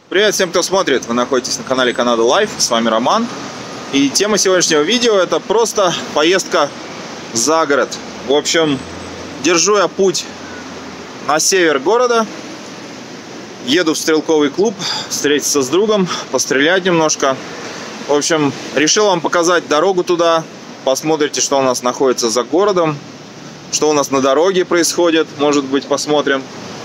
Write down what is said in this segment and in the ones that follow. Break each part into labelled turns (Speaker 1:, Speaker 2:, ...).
Speaker 1: Привет всем, кто смотрит. Вы находитесь на канале Canada Life. С вами Роман. И тема сегодняшнего видео — это просто поездка за город. В общем, держу я путь на север города. Еду в стрелковый клуб, встретиться с другом, пострелять немножко. В общем, решил вам показать дорогу туда. Посмотрите, что у нас находится за городом, что у нас на дороге происходит. Может быть, посмотрим.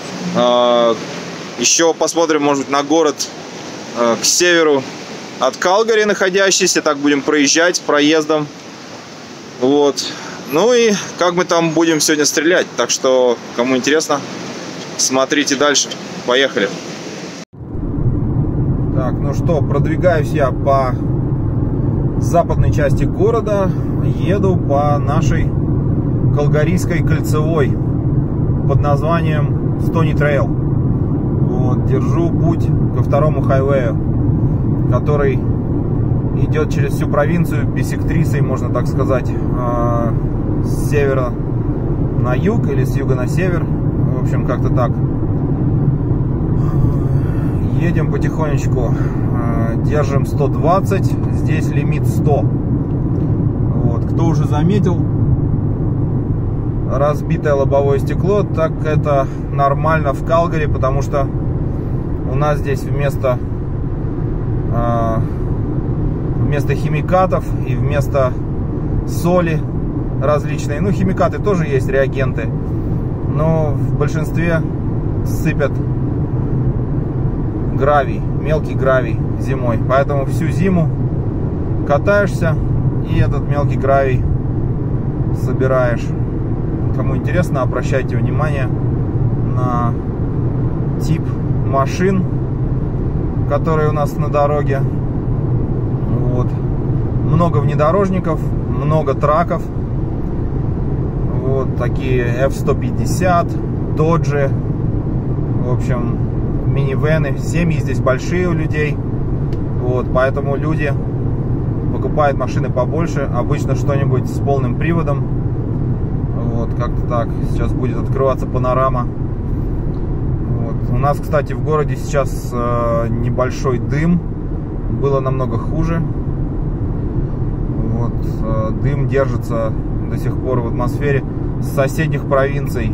Speaker 1: Еще посмотрим, может быть, на город к северу от Калгари находящийся. Так будем проезжать проездом. Вот. Ну и как мы там будем сегодня стрелять. Так что, кому интересно, смотрите дальше. Поехали. Так, ну что, продвигаюсь я по западной части города. Еду по нашей Калгарийской кольцевой под названием Стони Трейл. Вот, держу путь ко второму хайвею, который идет через всю провинцию биссектрисой, можно так сказать, с севера на юг или с юга на север. В общем, как-то так. Едем потихонечку, держим 120, здесь лимит 100. Вот, кто уже заметил разбитое лобовое стекло, так это нормально в Калгари, потому что у нас здесь вместо химикатов и вместо соли различные, ну, химикаты тоже есть, реагенты, но в большинстве сыпят гравий, мелкий гравий зимой, поэтому всю зиму катаешься и этот мелкий гравий собираешь. Кому интересно, обращайте внимание на тип машин, которые у нас на дороге. Вот. Много внедорожников, много траков. Вот такие F-150, доджи, в общем, минивены. Семьи здесь большие у людей. Вот, поэтому люди покупают машины побольше. Обычно что-нибудь с полным приводом. Вот, как-то так. Сейчас будет открываться панорама. Вот. У нас, кстати, в городе сейчас небольшой дым. Было намного хуже. Вот, дым держится до сих пор в атмосфере с соседних провинций.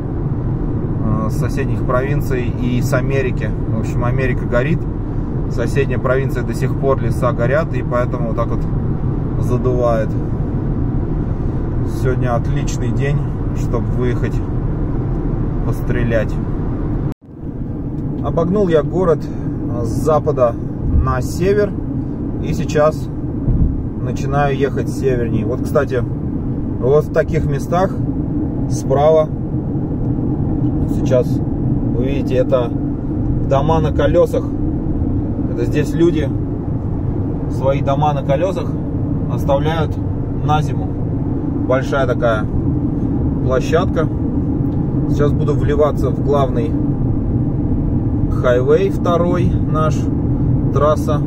Speaker 1: И с Америки. В общем, Америка горит. Соседняя провинция до сих пор, леса горят. И поэтому вот так вот задувает. Сегодня отличный день, чтобы выехать пострелять. Обогнул я город с запада на север. И сейчас начинаю ехать севернее. Вот, кстати, вот в таких местах справа, сейчас вы видите, это дома на колесах. Это здесь люди свои дома на колесах оставляют на зиму. Большая такая площадка. Сейчас буду вливаться в главный хайвей, второй наш, трасса.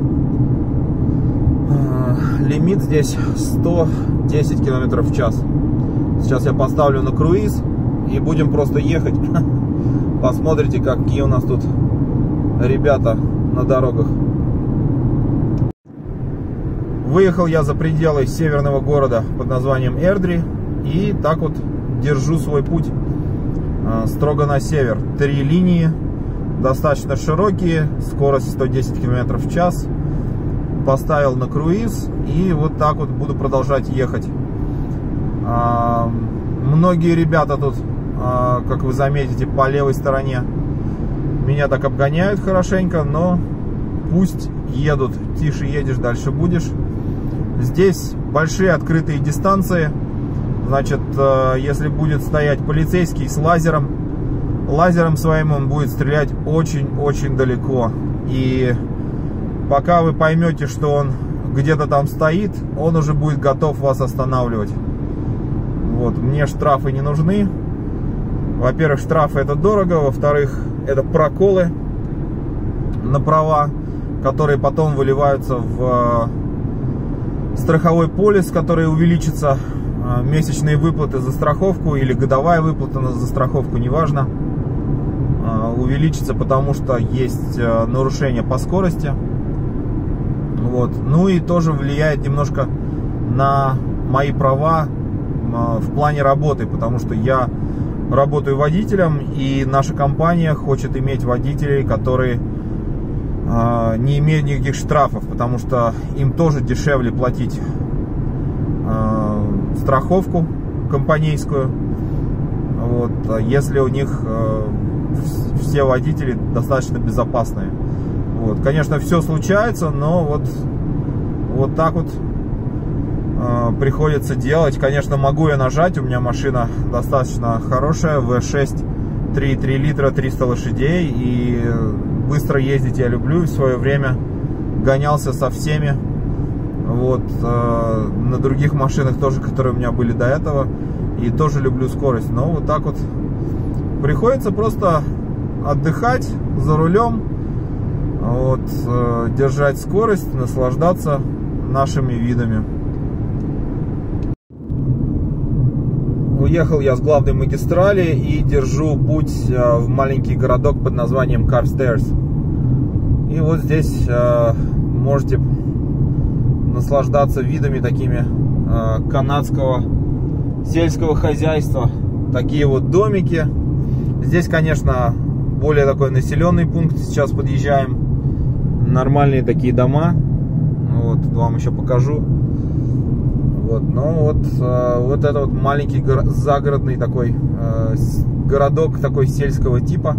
Speaker 1: Лимит здесь 110 км в час. Сейчас я поставлю на круиз и будем просто ехать. Посмотрите, какие у нас тут ребята на дорогах. Выехал я за пределы северного города под названием Эрдри. И так вот держу свой путь строго на север. 3 линии, достаточно широкие, скорость 110 км в час. Поставил на круиз и вот так вот буду продолжать ехать. Многие ребята тут, как вы заметите, по левой стороне меня так обгоняют хорошенько, но пусть едут. Тише едешь, дальше будешь. Здесь большие открытые дистанции. Значит, если будет стоять полицейский с лазером своим он будет стрелять очень-очень далеко. И пока вы поймете, что он где-то там стоит, он уже будет готов вас останавливать. Вот, мне штрафы не нужны. Во-первых, штрафы — это дорого. Во-вторых, это проколы на права, которые потом выливаются в страховой полис, который увеличится, месячные выплаты за страховку или годовая выплата за страховку, неважно. увеличится, потому что есть нарушение по скорости. Вот. Ну и тоже влияет немножко на мои права в плане работы, потому что я работаю водителем, и наша компания хочет иметь водителей, которые не имеют никаких штрафов, потому что им тоже дешевле платить страховку компанейскую, вот, если у них все водители достаточно безопасные. Вот. Конечно, все случается, но вот так вот приходится делать. Конечно, могу я нажать, у меня машина достаточно хорошая, V6, 3,3 литра, 300 лошадей, и быстро ездить я люблю. В свое время гонялся со всеми, вот, на других машинах тоже, которые у меня были до этого, и тоже люблю скорость. Но вот так вот приходится просто отдыхать за рулем, вот, держать скорость, наслаждаться нашими видами. Уехал я с главной магистрали и держу путь в маленький городок под названием Carstairs. И вот здесь можете наслаждаться видами такими канадского сельского хозяйства. Такие вот домики. Здесь, конечно, более такой населенный пункт. Сейчас подъезжаем. Нормальные такие дома. Вот, вам еще покажу. Вот, но вот это вот маленький загородный такой городок такой сельского типа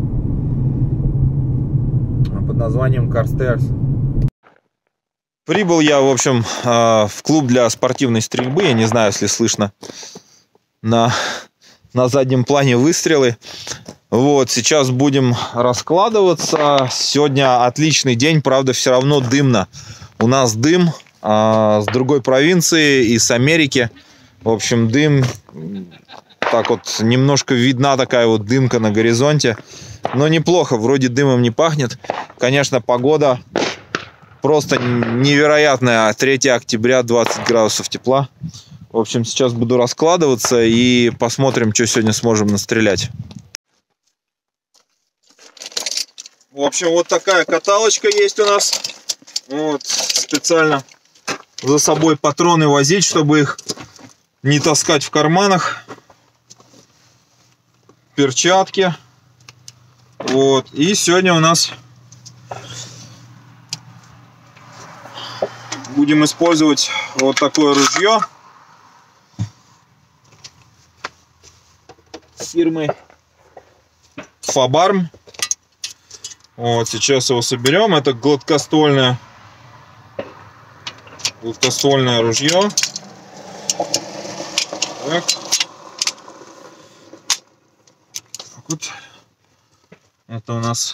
Speaker 1: под названием Carstairs. Прибыл я, в общем, в клуб для спортивной стрельбы. Я не знаю, если слышно на заднем плане выстрелы. Вот, сейчас будем раскладываться. Сегодня отличный день, правда, все равно дымно. У нас дым с другой провинции, из Америки. В общем, дым, так вот, немножко видна такая вот дымка на горизонте. Но неплохо, вроде дымом не пахнет. Конечно, погода просто невероятная. 3 октября, 20 градусов тепла. В общем, сейчас буду раскладываться и посмотрим, что сегодня сможем настрелять. В общем, вот такая каталочка есть у нас. Вот, специально за собой патроны возить, чтобы их не таскать в карманах. Перчатки. Вот. И сегодня у нас будем использовать вот такое ружье фирмы Fabarm. Вот, сейчас его соберем. Это гладкоствольное ружье. Так. Вот. Это у нас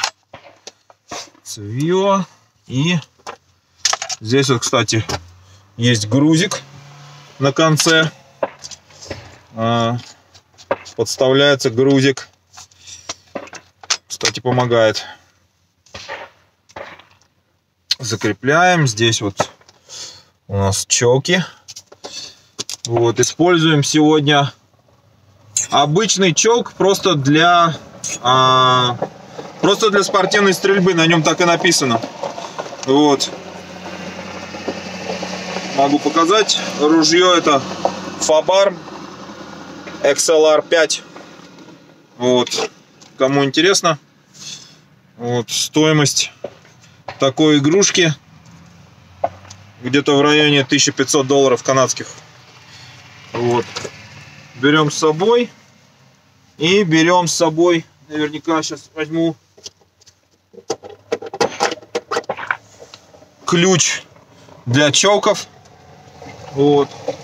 Speaker 1: цевье. И здесь вот, кстати, есть грузик на конце. Подставляется грузик. Кстати, помогает. Закрепляем. Здесь вот у нас чоки. Вот, используем сегодня обычный чок просто для спортивной стрельбы. На нем так и написано. Вот. Могу показать. Ружье это Fabarm XLR5. Вот. Кому интересно. Вот. Стоимость такой игрушки где-то в районе $1500 канадских. Вот. Берем с собой. И берем с собой, наверняка сейчас возьму ключ для чоков. Вот.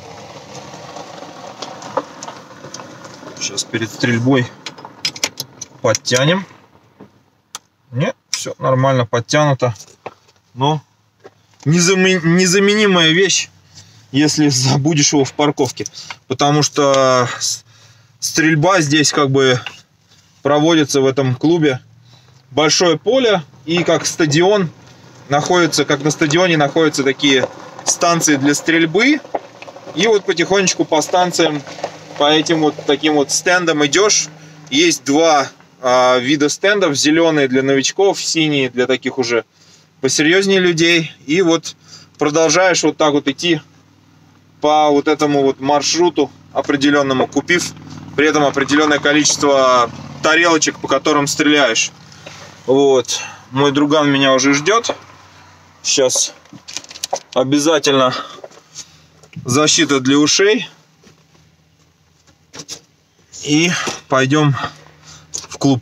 Speaker 1: Сейчас перед стрельбой подтянем. Нет, все нормально подтянуто. Но незаменимая вещь, если забудешь его в парковке. Потому что стрельба здесь как бы проводится в этом клубе. Большое поле, и как стадион находится, как на стадионе находятся такие станции для стрельбы. И вот потихонечку по станциям, по этим вот таким вот стендам идешь. Есть два вида стендов. Зеленые для новичков, синие для таких уже посерьезнее людей. И вот продолжаешь вот так вот идти по вот этому вот маршруту определенному, купив при этом определенное количество тарелочек, по которым стреляешь. Вот. Мой друган меня уже ждет. Сейчас обязательно защита для ушей. И пойдем в клуб.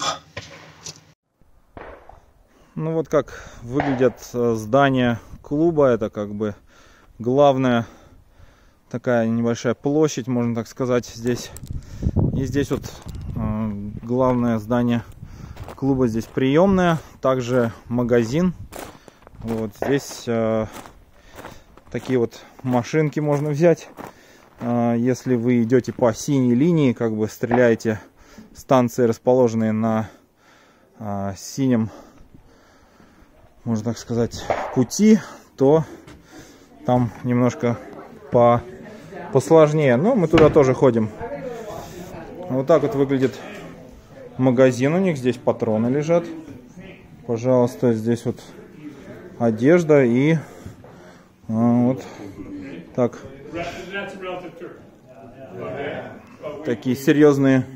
Speaker 1: Ну вот как выглядят здания клуба. Это как бы главная такая небольшая площадь, можно так сказать, здесь. И здесь вот главное здание клуба, здесь приемная, также магазин. Вот здесь такие вот машинки можно взять. Если вы идете по синей линии, как бы стреляете, станции, расположенные на синем, можно так сказать, пути, то там немножко посложнее. Но мы туда тоже ходим. Вот так вот выглядит магазин у них. Здесь патроны лежат. Пожалуйста, здесь вот одежда и вот так. Такие серьезные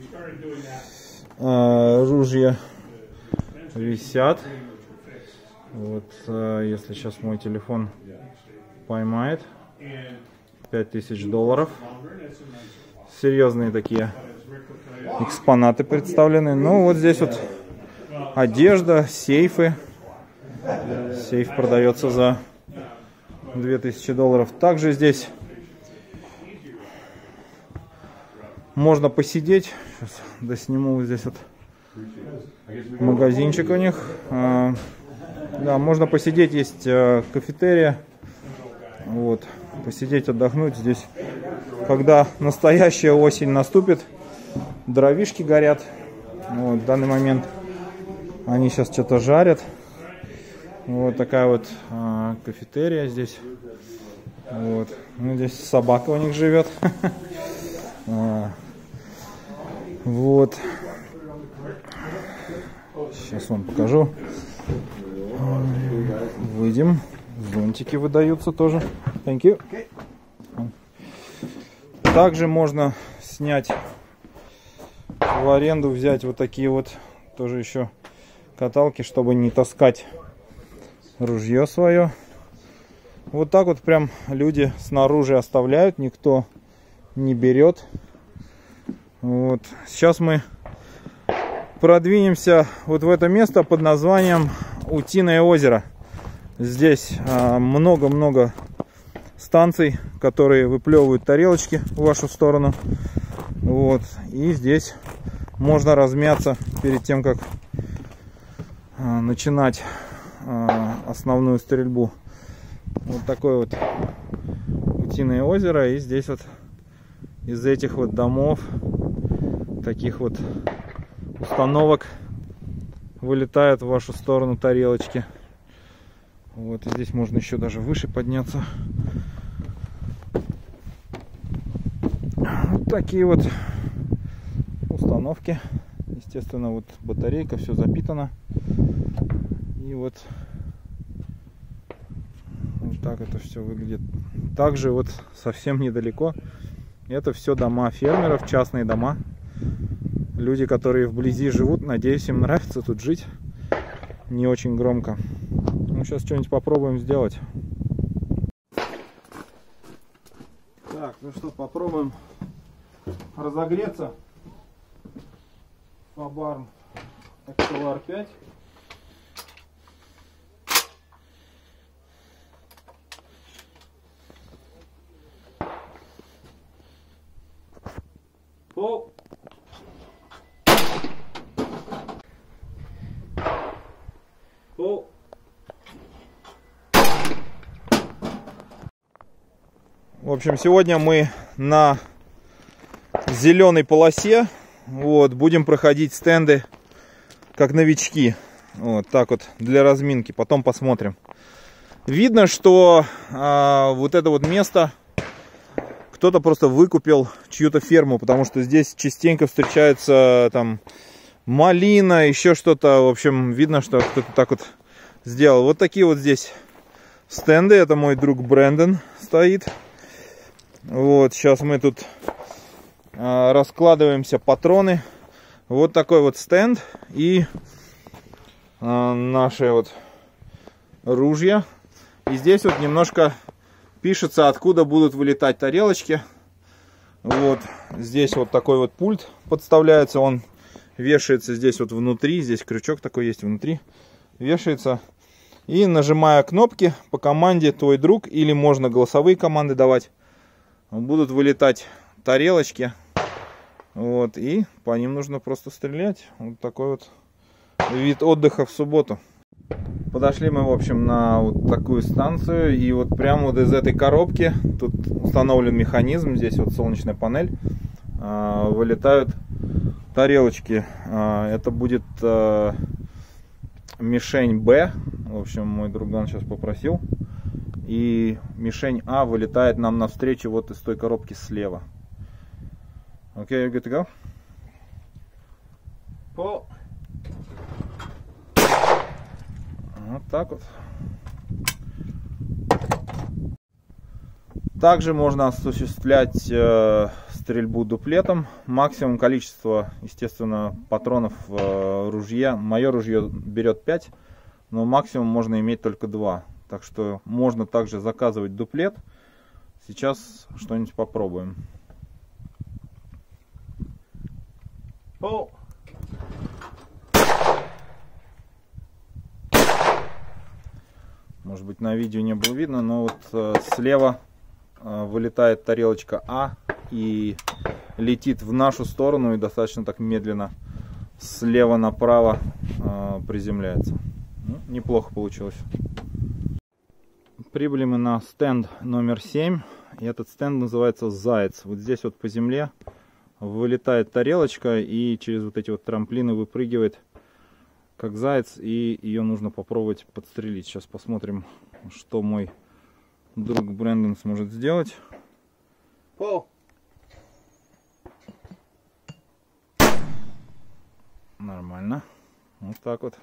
Speaker 1: ружья висят. Вот, если сейчас мой телефон поймает, $5000. Серьезные такие экспонаты представлены. Ну вот здесь вот одежда, сейфы. Сейф продается за $2000. Также здесь можно посидеть. Сейчас досниму здесь вот магазинчик у них. Да, можно посидеть, есть кафетерия. Вот, посидеть, отдохнуть здесь. Когда настоящая осень наступит, дровишки горят. Вот, в данный момент они сейчас что-то жарят. Вот такая вот кафетерия здесь. Вот. Ну, здесь собака у них живет. Вот. Сейчас вам покажу. Выйдем. Зонтики выдаются тоже. Thank you. Также можно снять в аренду, взять вот такие вот тоже еще каталки, чтобы не таскать ружье свое. Вот так вот прям люди снаружи оставляют, никто не берет. Вот. Сейчас мы продвинемся вот в это место под названием Утиное озеро. Здесь много-много станций, которые выплевывают тарелочки в вашу сторону. Вот. И здесь можно размяться перед тем, как начинать основную стрельбу. Вот такое вот Утиное озеро. И здесь вот из этих вот домов, таких вот установок, вылетают в вашу сторону тарелочки. Вот, и здесь можно еще даже выше подняться. Вот такие вот установки. Естественно, вот батарейка, все запитано. И вот так это все выглядит. Также вот совсем недалеко это все дома фермеров, частные дома. Люди, которые вблизи живут, надеюсь, им нравится тут жить. Не очень громко. Ну, сейчас что-нибудь попробуем сделать. Так, ну что, попробуем разогреться. Фабарм XLR 5. Пол. Пол. В общем, сегодня мы на зеленой полосе. Вот, будем проходить стенды как новички. Вот так вот для разминки. Потом посмотрим. Видно, что вот это вот место кто-то просто выкупил чью-то ферму, потому что здесь частенько встречаются там малина, еще что-то. В общем, видно, что кто-то так вот сделал. Вот такие вот здесь стенды. Это мой друг Брэндон стоит. Вот, сейчас мы тут раскладываемся, патроны. Вот такой вот стенд и наши вот ружья. И здесь вот немножко пишется, откуда будут вылетать тарелочки. Вот здесь вот такой вот пульт подставляется, он вешается здесь вот внутри, здесь крючок такой есть внутри, вешается. И нажимая кнопки по команде «Твой друг», или можно голосовые команды давать, будут вылетать тарелочки. Вот, и по ним нужно просто стрелять. Вот такой вот вид отдыха в субботу. Подошли мы, в общем, на вот такую станцию. И вот прямо вот из этой коробки, тут установлен механизм, здесь вот солнечная панель, вылетают тарелочки. Это будет мишень Б. В общем, мой друган сейчас попросил. И мишень А вылетает нам навстречу вот из той коробки слева. Окей, you good to go? По. Вот так вот. Также можно осуществлять стрельбу дуплетом. Максимум количество, естественно, патронов в ружье. Мое ружье берет 5, но максимум можно иметь только 2. Так что можно также заказывать дуплет. Сейчас что-нибудь попробуем. Может быть, на видео не было видно, но вот слева вылетает тарелочка А и летит в нашу сторону и достаточно так медленно слева направо приземляется. Ну, неплохо получилось. Прибыли мы на стенд номер 7. И этот стенд называется «Заяц». Вот здесь вот по земле вылетает тарелочка и через вот эти вот трамплины выпрыгивает как заяц, и ее нужно попробовать подстрелить. Сейчас посмотрим, что мой друг Брэндон сможет сделать. Нормально. Вот так вот.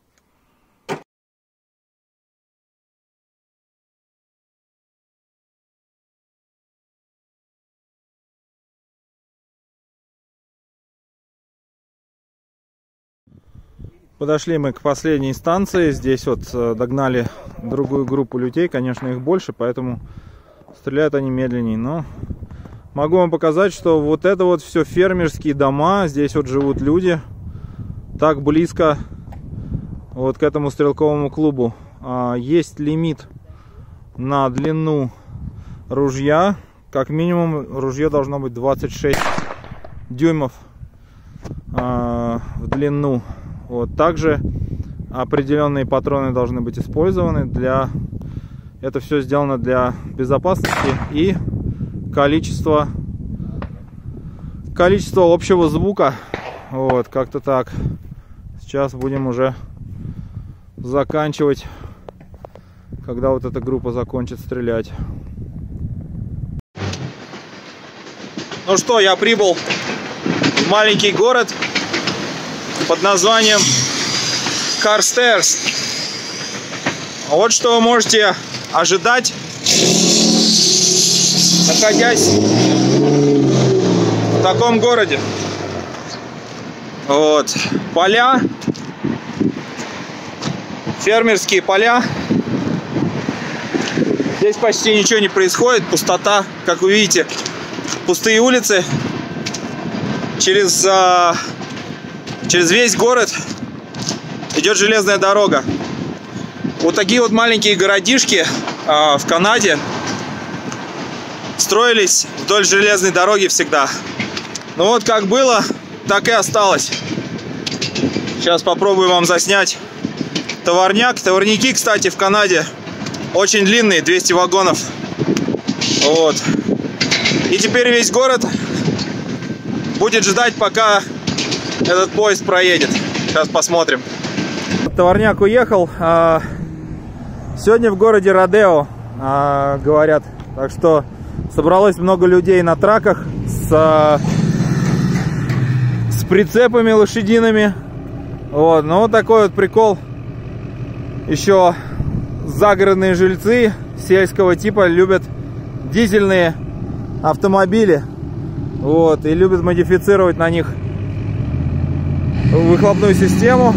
Speaker 1: Подошли мы к последней станции. Здесь вот догнали другую группу людей. Конечно, их больше, поэтому стреляют они медленнее. Но могу вам показать, что вот это вот все фермерские дома. Здесь вот живут люди. Так близко вот к этому стрелковому клубу. Есть лимит на длину ружья. Как минимум ружье должно быть 26 дюймов в длину. Вот. Также определенные патроны должны быть использованы. Это все сделано для безопасности и количество общего звука. Вот, как-то так. Сейчас будем уже заканчивать, когда вот эта группа закончит стрелять. Ну что, я прибыл в маленький город под названием Карстейрс. Вот что вы можете ожидать, находясь в таком городе. Вот поля, фермерские поля. Здесь почти ничего не происходит, пустота, как вы видите, пустые улицы. Через весь город идет железная дорога. Вот такие вот маленькие городишки в Канаде строились вдоль железной дороги всегда. Ну вот как было, так и осталось. Сейчас попробую вам заснять товарняк. Товарники, кстати, в Канаде очень длинные, 200 вагонов. Вот. И теперь весь город будет ждать, пока этот поезд проедет. Сейчас посмотрим. Товарняк уехал. Сегодня в городе Родео, говорят. Так что собралось много людей на траках с прицепами лошадиными. Вот, ну вот такой вот прикол. Еще загородные жильцы сельского типа любят дизельные автомобили. Вот, и любят модифицировать на них выхлопную систему,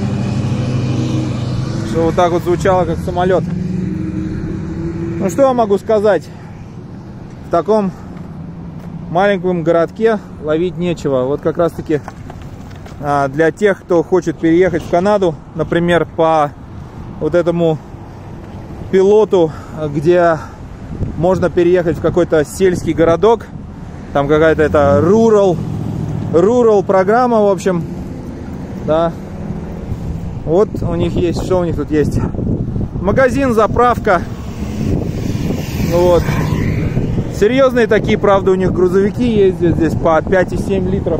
Speaker 1: чтобы вот так вот звучало, как самолет. Ну что я могу сказать? В таком маленьком городке ловить нечего. Вот как раз таки для тех, кто хочет переехать в Канаду, например, по вот этому пилоту, где можно переехать в какой-то сельский городок, там какая-то это rural программа, в общем, да. Вот у них есть, что у них тут есть? Магазин, заправка. Вот. Серьезные такие, правда, у них грузовики ездят здесь по 5,7 литров.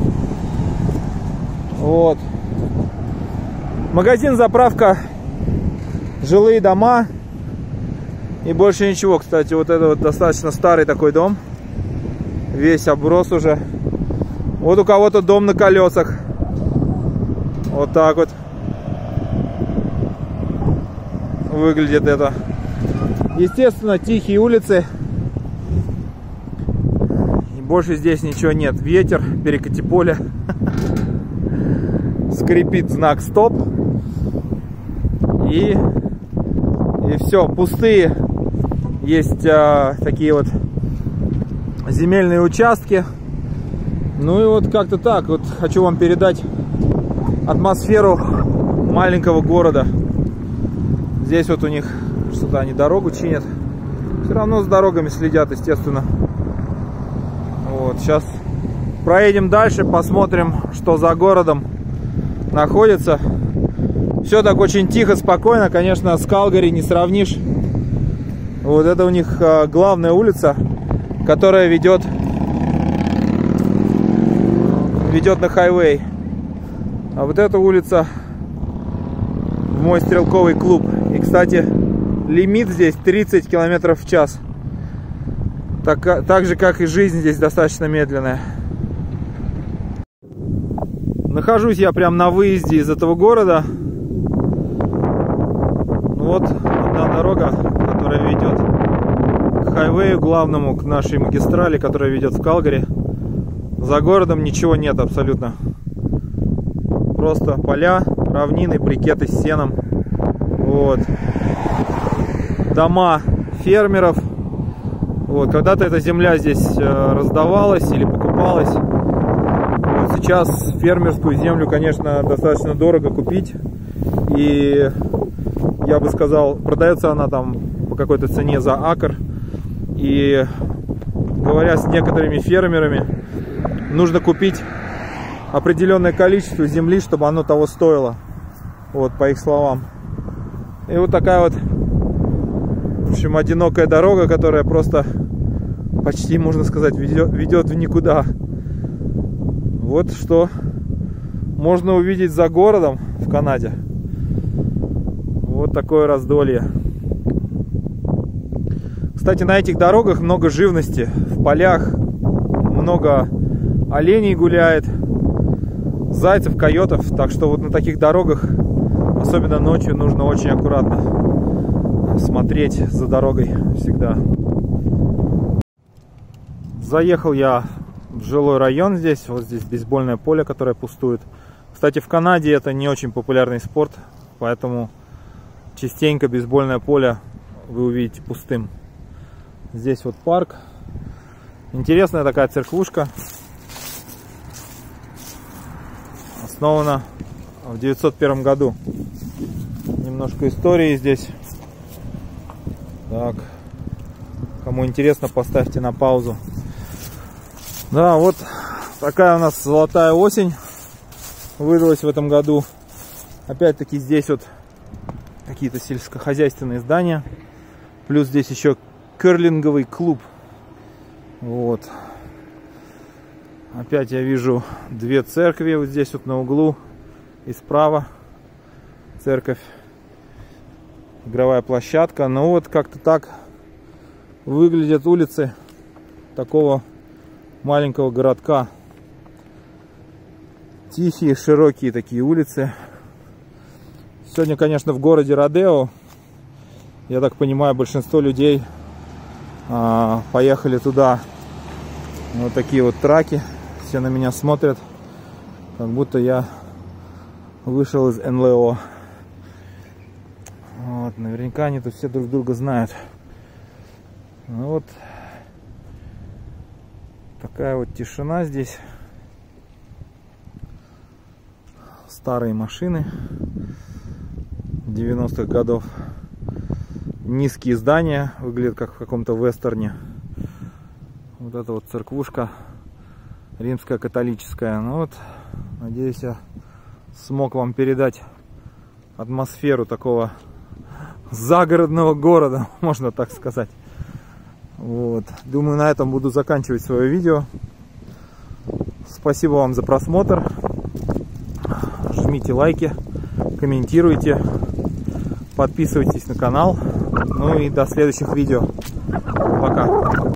Speaker 1: Вот. Магазин, заправка, жилые дома и больше ничего. Кстати, вот это вот достаточно старый такой дом. Весь оброс уже. Вот у кого-то дом на колесах. Вот так вот выглядит это. Естественно, тихие улицы. И больше здесь ничего нет. Ветер, перекати поле. Скрипит знак стоп. И все, пустые. Есть такие вот земельные участки. Ну и вот как-то так. Вот хочу вам передать атмосферу маленького города. Здесь вот у них что-то они дорогу чинят. Все равно с дорогами следят, естественно. Вот, сейчас проедем дальше, посмотрим, что за городом находится. Все так очень тихо, спокойно. Конечно, с Калгари не сравнишь. Вот это у них главная улица, которая ведет на хайвей. А вот эта улица в мой стрелковый клуб. И, кстати, лимит здесь 30 км в час. Так же, как и жизнь здесь достаточно медленная. Нахожусь я прямо на выезде из этого города. Вот одна дорога, которая ведет к хайвею главному, к нашей магистрали, которая ведет в Калгари. За городом ничего нет абсолютно. Просто поля, равнины, брикеты с сеном. Вот. Дома фермеров. Вот. Когда-то эта земля здесь раздавалась или покупалась. Вот сейчас фермерскую землю, конечно, достаточно дорого купить. И я бы сказал, продается она там по какой-то цене за акр. И говоря с некоторыми фермерами, нужно купить определенное количество земли, чтобы оно того стоило. Вот, по их словам. И вот такая вот, в общем, одинокая дорога, которая просто почти, можно сказать, ведет в никуда. Вот что можно увидеть за городом в Канаде. Вот такое раздолье. Кстати, на этих дорогах много живности. В полях много оленей гуляет, зайцев, койотов. Так что вот на таких дорогах, особенно ночью, нужно очень аккуратно смотреть за дорогой всегда. Заехал я в жилой район здесь. Вот здесь бейсбольное поле, которое пустует. Кстати, в Канаде это не очень популярный спорт, поэтому частенько бейсбольное поле вы увидите пустым. Здесь вот парк. Интересная такая церквушка. Основана в 901 году. Немножко истории здесь. Так. Кому интересно, поставьте на паузу. Да, вот такая у нас золотая осень выдалась в этом году. Опять-таки здесь вот какие-то сельскохозяйственные здания. Плюс здесь еще керлинговый клуб. Вот. Опять я вижу две церкви вот здесь вот на углу. И справа церковь. Игровая площадка. Ну вот как-то так выглядят улицы такого маленького городка. Тихие, широкие такие улицы. Сегодня, конечно, в городе Родео, я так понимаю, большинство людей поехали туда. Вот такие вот траки. Все на меня смотрят, как будто я вышел из НЛО. Вот, наверняка они тут все друг друга знают. Ну вот такая вот тишина здесь. Старые машины 90-х годов. Низкие здания, выглядят как в каком-то вестерне. Вот эта вот церквушка римская католическая. Ну вот, надеюсь, я смог вам передать атмосферу такого загородного города, можно так сказать. Вот. Думаю, на этом буду заканчивать свое видео. Спасибо вам за просмотр. Жмите лайки, комментируйте, подписывайтесь на канал. Ну и до следующих видео. Пока.